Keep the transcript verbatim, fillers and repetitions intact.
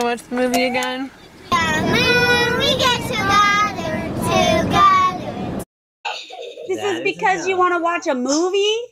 watch the movie again? Yeah, we get together, together. This is because you want to watch a movie?